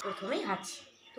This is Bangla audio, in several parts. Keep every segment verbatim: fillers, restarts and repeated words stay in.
প্রথমেই হাঁচি তু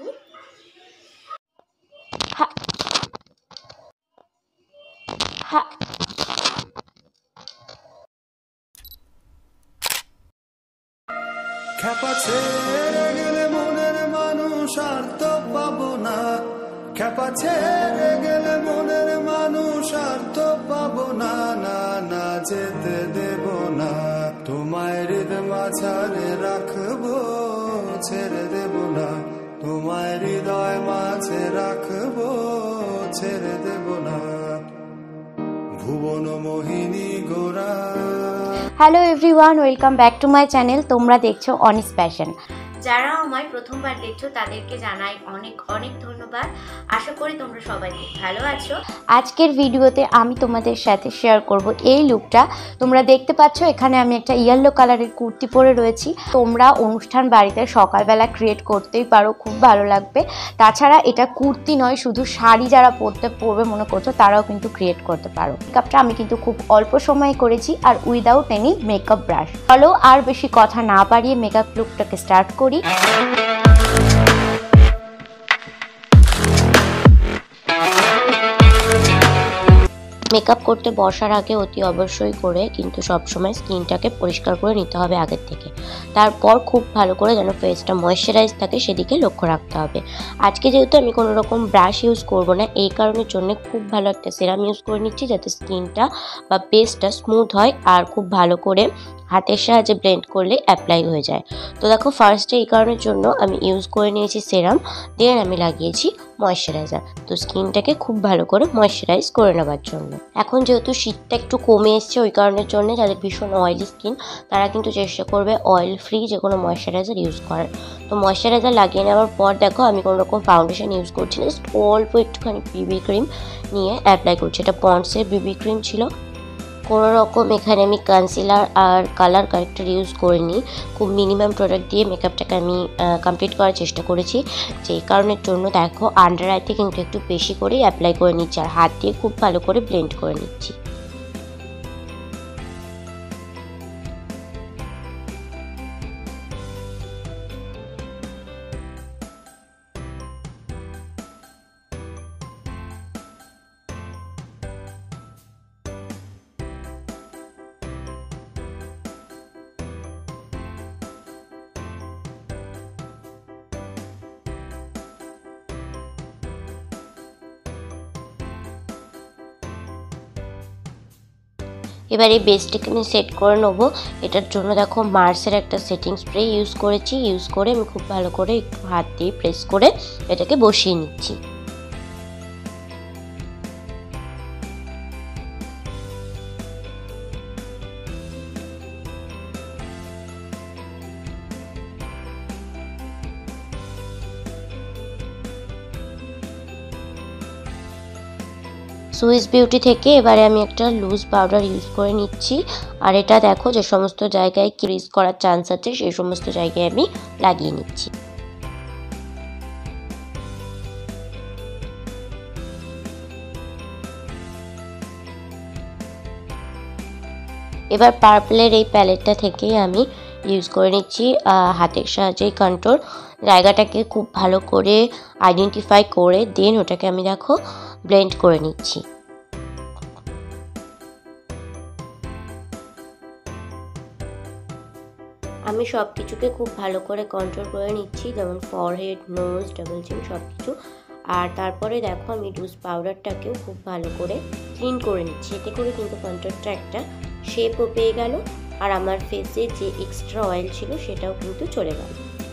খেপা ছেড়ে গেলে মনের মানুষ আর তো পাবো না, খেপা ছেড়ে গেলে মনের মানুষ আর তো পাবো না, না না যেতে দেব না, তোমায় হৃদয় মাঝারে রাখবো, ছেড়ে দেব না, তোমায় হৃদয় মাঝে রাখবো, ছেড়ে দেব না, ভুবন মোহিনী গোরা। Hello everyone, welcome back to my channel. তোমরা দেখছো অনিস ফ্যাশন। যারা আমায় প্রথমবার দেখছো তাদেরকে জানাই অনেক অনেক ধন্যবাদ। আশা করি তোমরা সবাই খুব ভালো আছো। আজকের ভিডিওতে আমি তোমাদের সাথে শেয়ার করব এই লুকটা। তোমরা দেখতে পাচ্ছ এখানে আমি একটা ইয়েলো কালারের কুর্তি পরে রয়েছি। তোমরা অনুষ্ঠান বাড়িতে সকালবেলা ক্রিয়েট করতেই পারো, খুব ভালো লাগবে। তাছাড়া এটা কুর্তি নয়, শুধু শাড়ি যারা পরতে পরবে মনে করছো তারাও কিন্তু ক্রিয়েট করতে পারো। মেকআপটা আমি কিন্তু খুব অল্প সময়ে করেছি আর উইদাউট এনি মেকআপ ব্রাশ। চলো আর বেশি কথা না বাড়িয়ে মেকআপ লুকটাকে স্টার্ট করি। মেকআপ করতে বসার আগে অতি অবশ্যই করে কিন্তু সবসময় স্কিনটাকে পরিষ্কার করে নিতে হবে আগের থেকে। তারপর খুব ভালো করে যেন ফেসটা ময়েশ্চারাইজ থাকে সেদিকে লক্ষ্য রাখতে হবে। আজকে যেহেতু আমি কোনো রকম ব্রাশ ইউজ করব না, এই কারণের জন্য খুব ভালো একটা সেরাম ইউজ করে নিচ্ছি যাতে স্কিনটা বা বেসটা স্মুথ হয় আর খুব ভালো করে হাতের সাহায্যে ব্লেন্ড করলে অ্যাপ্লাই হয়ে যায়। তো দেখো ফার্স্টে এই কারণের জন্য আমি ইউজ করে নিয়েছি সেরাম, দেন আমি লাগিয়েছি ময়েশ্চারাইজার। তো স্কিনটাকে খুব ভালো করে ময়েশ্চারাইজ করে নেবার জন্য। এখন যেহেতু শীতটা একটু কমে এসছে, ওই কারণের জন্য যাদের ভীষণ অয়েলি স্কিন তারা কিন্তু চেষ্টা করবে অয়েল ফ্রি যে কোনো ময়েশ্চারাইজার ইউজ করার। তো ময়েশ্চারাইজার লাগিয়ে নেওয়ার পর দেখো আমি কোনো রকম ফাউন্ডেশন ইউজ করছি না, অল্প একটুখানি বিবি ক্রিম নিয়ে অ্যাপ্লাই করছি। এটা পন্ডসের বিবি ক্রিম ছিল। কোনো রকম এখানে আমি কনসিলার আর কালার কারেক্টর ইউজ করিনি, খুব মিনিমাম প্রোডাক্ট দিয়ে মেকআপটাকে আমি কমপ্লিট করার চেষ্টা করেছি। যেই কারণের জন্য দেখো আন্ডার আইতে কিন্তু একটু বেশি করেই অ্যাপ্লাই করে নিচ্ছি আর হাত দিয়ে খুব ভালো করে ব্লেন্ড করে নিচ্ছি। এবার এই বেসটাকে আমি সেট করে নেবো। এটার জন্য দেখো মার্সের একটা সেটিং স্প্রে ইউজ করেছি। ইউজ করে আমি খুব ভালো করে একটু হাত দিয়ে প্রেস করে এটাকে বসিয়ে নিচ্ছি। সুইস বিউটি থেকে এবারে আমি একটা লুজ পাউডার ইউজ করে নিচ্ছি। আর এটা দেখো যে সমস্ত জায়গায় ক্রিজ করার চান্স আছে সেই সমস্ত জায়গায় আমি লাগিয়ে নিচ্ছি। এবার পার্পলের এই প্যালেটটা থেকেই আমি ইউজ করে নিচ্ছি হাতের সাহায্যে কন্ট্রোল জায়গাটাকে খুব ভালো করে আইডেন্টিফাই করে দেন ওটাকে আমি দেখো ব্লেন্ড করে নিচ্ছি। আমি সব কিছুকে খুব ভালো করে কন্ট্রোল করে নিচ্ছি, যেমন ফরহেড, নোজ, ডাবল চিন সব কিছু। আর তারপরে দেখো আমি লুজ পাউডারটাকেও খুব ভালো করে ক্লিন করে নিচ্ছি। এতে করে কিন্তু কন্ট্রোলটা একটা শেপও পেয়ে গেল আর আমার ফেসে যে এক্সট্রা অয়েল ছিল সেটাও কিন্তু চলে গেল।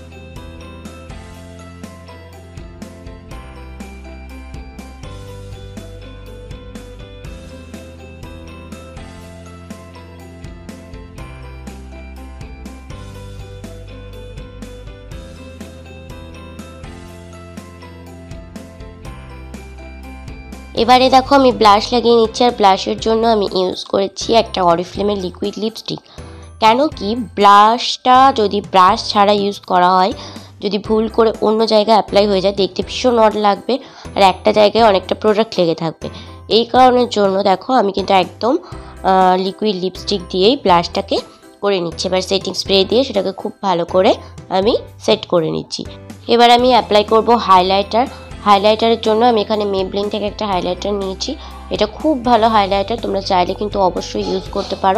এবারে দেখো আমি ব্লাশ লাগিয়ে নিচ্ছি আর ব্লাশের জন্য আমি ইউজ করেছি একটা অরিফ্লেমের লিকুইড লিপস্টিক। কেন কি ব্লাশটা যদি ব্রাশ ছাড়া ইউজ করা হয়, যদি ভুল করে অন্য জায়গায় অ্যাপ্লাই হয়ে যায় দেখতে ভীষণ অড লাগবে আর একটা জায়গায় অনেকটা প্রোডাক্ট লেগে থাকবে। এই কারণের জন্য দেখো আমি কিন্তু একদম লিকুইড লিপস্টিক দিয়েই ব্লাশটাকে করে নিচ্ছি। এবার সেটিং স্প্রে দিয়ে সেটাকে খুব ভালো করে আমি সেট করে নিচ্ছি। এবার আমি অ্যাপ্লাই করব হাইলাইটার। হাইলাইটারের জন্য আমি এখানে মেবলিন থেকে একটা হাইলাইটার নিয়েছি। এটা খুব ভালো হাইলাইটার, তোমরা চাইলে কিন্তু অবশ্যই ইউজ করতে পারো।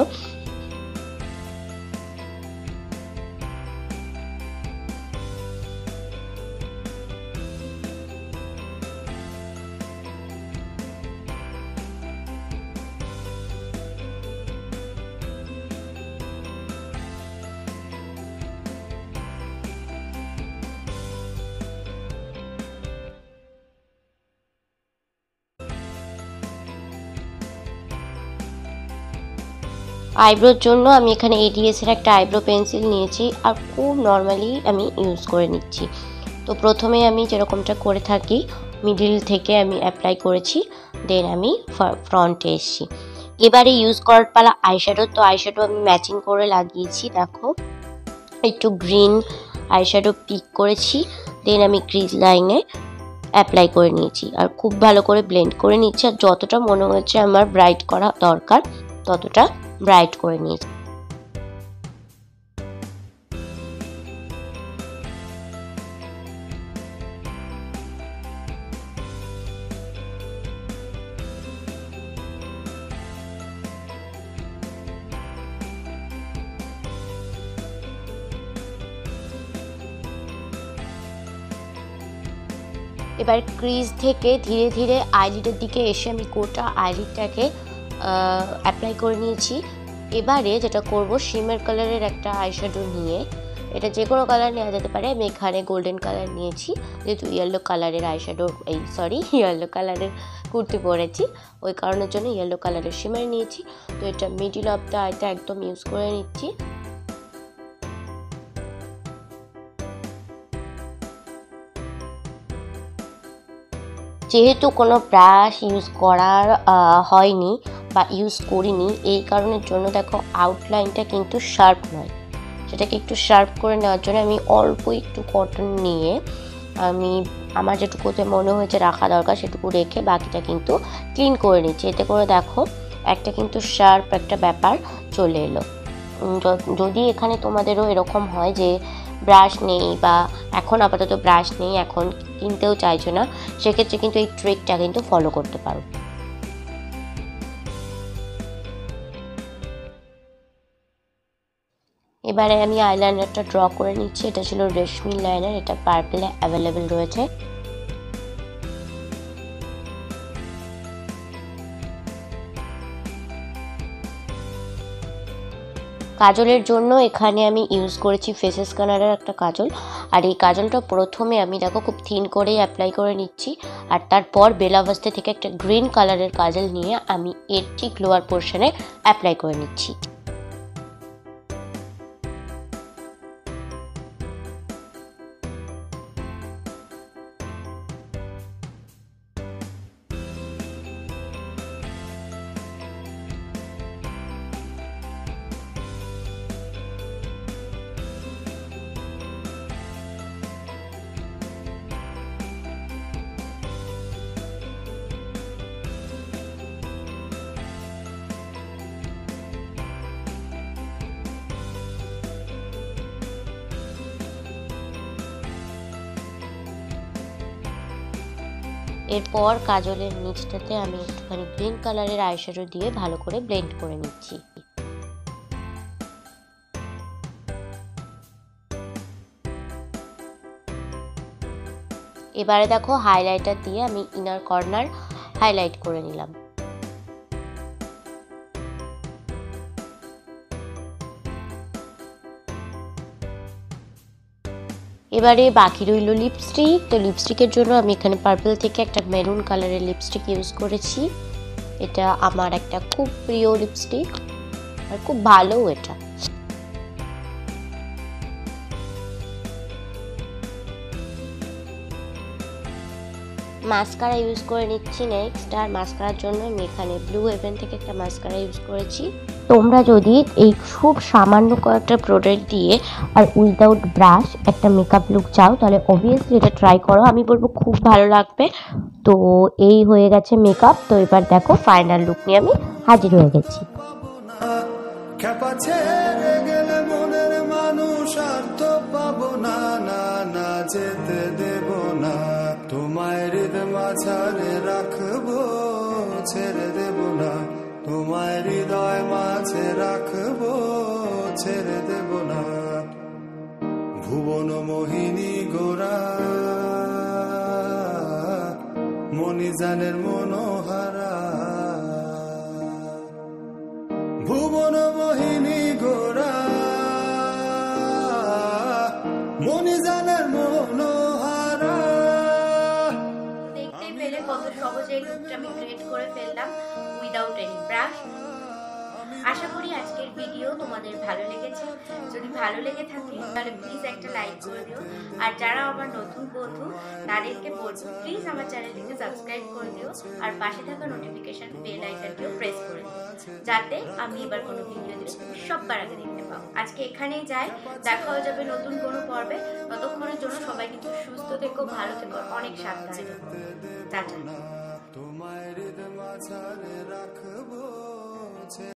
আইব্রোর জন্য আমি এখানে এডিএস এর একটা আইব্রো পেন্সিল নিয়েছি আর খুব নর্মালি আমি ইউজ করে নিচ্ছি। তো প্রথমে আমি যেরকমটা করে থাকি মিডিল থেকে আমি অ্যাপ্লাই করেছি, দেন আমি ফ্রন্টে এসেছি। এবারে ইউজ করার পালা আইশ্যাডো। তো আইশ্যাডো আমি ম্যাচিং করে লাগিয়েছি, দেখো একটু গ্রিন আইশ্যাডো পিক করেছি, দেন আমি ক্রিজ লাইনে অ্যাপ্লাই করে নিয়েছি আর খুব ভালো করে ব্লেন্ড করে নিচ্ছি। আর যতটা মনে হচ্ছে আমার ব্রাইট করা দরকার ততটা ব্রাইট করে নিয়েছি। এবার ক্রিজ থেকে ধীরে ধীরে আইলিডের দিকে এসে আমি গোটা আইলিডটাকে অ্যাপ্লাই করে নিয়েছি। এবারে যেটা করব, শিমার কালারের একটা আইশ্যাডো নিয়ে, এটা যে কোনো কালার নেওয়া যেতে পারে, আমি এখানে গোল্ডেন কালার নিয়েছি যেহেতু ইয়েলো কালারের আইশ্যাডো এই সরি ইয়েলো কালারের কুর্তি পরেছি, ওই কারণের জন্য ইয়েলো কালারের শিমার নিয়েছি। তো এটা মিডিল অফ দ্য আইতে একদম ইউজ করে নিচ্ছি। যেহেতু কোনো ব্রাশ ইউজ করার হয়নি বা ইউজ করিনি, এই কারণের জন্য দেখো আউটলাইনটা কিন্তু শার্প নয়। সেটাকে একটু শার্প করে নেওয়ার জন্য আমি অল্প একটু কটন নিয়ে আমি আমার যেটুকুতে মনে হয়েছে রাখা দরকার সেটুকু রেখে বাকিটা কিন্তু ক্লিন করে নিচ্ছি। এতে করে দেখো একটা কিন্তু শার্প একটা ব্যাপার চলে এলো। যদি এখানে তোমাদেরও এরকম হয় যে ব্রাশ নেই বা এখন আপাতত ব্রাশ নেই, এখন কিনতেও চাইছো না, সেক্ষেত্রে কিন্তু এই ট্রিকটা কিন্তু ফলো করতে পারো। এবারে আমি আইলাইনারটা ড্র করে নিচ্ছি। এটা ছিল রেশমি লাইনার, এটা পার্পেলে অ্যাভেলেবেল রয়েছে। কাজলের জন্য এখানে আমি ইউজ করেছি ফেসেস কালারের একটা কাজল, আর এই কাজলটা প্রথমে আমি দেখো খুব থিন করেই অ্যাপ্লাই করে নিচ্ছি, আর তারপর বেলাভাস্তে থেকে একটা গ্রিন কালারের কাজল নিয়ে আমি এর ঠিক লোয়ার পোর্শনে অ্যাপ্লাই করে নিচ্ছি। এরপর কাজলের নিচটাতে আমি একটুখানি গ্রিন কালারের আইশ্যাডো দিয়ে ভালো করে ব্লেন্ড করে নিচ্ছি। এবারে দেখো হাইলাইটার দিয়ে আমি ইনার কর্নার হাইলাইট করে নিলাম। এবারে বাকি রইল লিপস্টিক। তো লিপস্টিকের জন্য আমি এখানে পার্পল থেকে একটা মেরুন কালারের লিপস্টিক ইউজ করেছি। এটা আমার একটা খুব প্রিয় লিপস্টিক আর খুব ভালো এটা। মাস্কারা ইউজ করে নিচ্ছি নেক্সট। আর মাস্কারার জন্য আমি এখানে ব্লু হেভেন থেকে একটা মাস্কারা ইউজ করেছি। তোমরা যদি এই খুব সামান্য কয়েকটা প্রোডাক্ট দিয়ে আর উইদাউট ব্রাশ একটা মেকআপ লুক চাও তাহলে অবভিয়াসলি এটা ট্রাই করো, আমি বলবো খুব ভালো লাগবে। তো এই হয়ে গেছে মেকআপ। তো এবার দেখো ফাইনাল লুক নিয়ে আমি হাজির হয়ে গেছি। খেপা ছেড়ে গেলে মনের মানুষ আর তো পাবো না, না না যেতে মাঝারে রাখবো, ছেড়ে দেব না তোমায় হৃদয় মাঝে রাখবো, ছেড়ে দেব না। ভুবন মোহিনী গোরা মণিজানের মনোহারা, ভুবন মোহিনী গোরা মণিজানের মনোহারা। দেখতেই পেলে কত সহজে লুকটা আমি ক্রিয়েট করে ফেললাম উইদাউট এনি ব্রাশ। আশা করি আজকের ভিডিও তোমাদের ভালো লেগেছে। যদি ভালো লেগে থাকে তাহলে প্লিজ একটা লাইক করে দিও। আর যারা আমার নতুন বন্ধু তাদেরকে বলবো প্লিজ আমার চ্যানেলটিকে সাবস্ক্রাইব করে দিও আর পাশে থাকা নোটিফিকেশন বেল আইকনটিও প্রেস করে দিও, যাতে আমি এবার কোনো ভিডিও দিলে তুমি সবার আগে দেখতে পাও। আজকে এখানেই যাই, দেখা হয়ে যাবে নতুন কোনো পর্বে। ততক্ষণের জন্য সবাই কিন্তু সুস্থ থেকো, ভালো থেকো, অনেক সাবধানে থেকো। টাটা। তোমায় হৃদয় মাঝারে রাখবো।